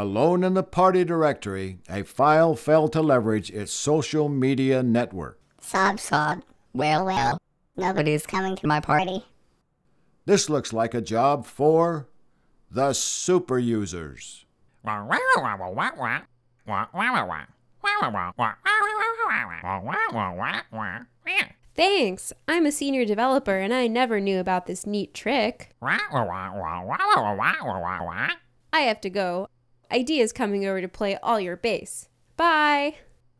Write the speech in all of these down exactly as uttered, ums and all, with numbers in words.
Alone in the party directory, a file failed to leverage its social media network. Sob, sob. Well, well. Nobody's coming to my party. This looks like a job for the super users. Thanks. I'm a senior developer and I never knew about this neat trick. I have to go. Idea's coming over to play all your bass. Bye.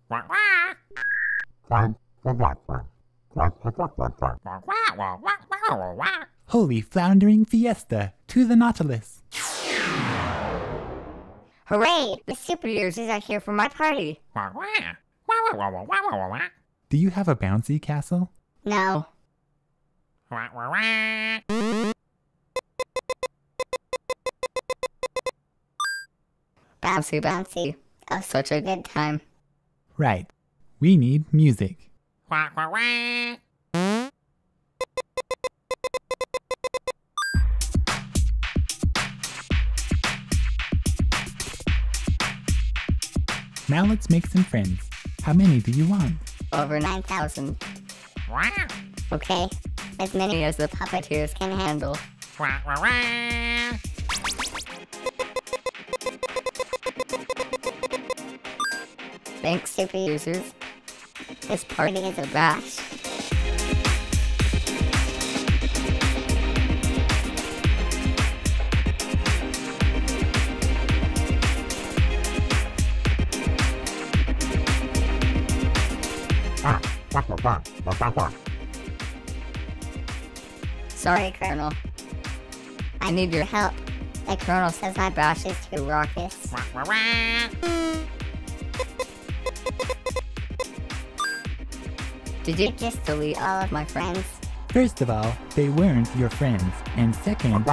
Holy floundering fiesta to the Nautilus. Hooray! The super users are here for my party. Do you have a bouncy castle? No. Bouncy, bouncy. Oh, such a good time. Right. We need music. Now let's make some friends. How many do you want? Over nine thousand. Okay, as many as the puppeteers can handle. Thanks, super users. This party is a bash. Sorry, Colonel. I need your help. The Colonel says my bash is too raucous. Did you just delete all of my friends? First of all, they weren't your friends. And second...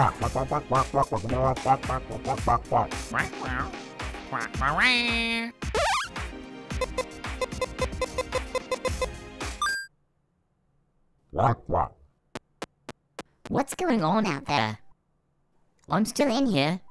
What's going on out there? I'm still in here.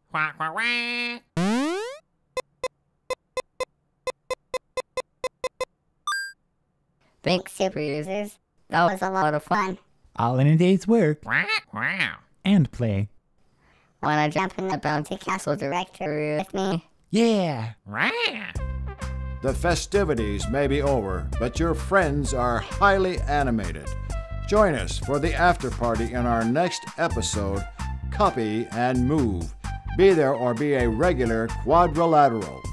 Thanks, super users. That was a lot of fun. All in a day's work. And play. Wanna jump in the Bounty Castle directory with me? Yeah! The festivities may be over, but your friends are highly animated. Join us for the after party in our next episode, Copy and Move. Be there or be a regular quadrilateral.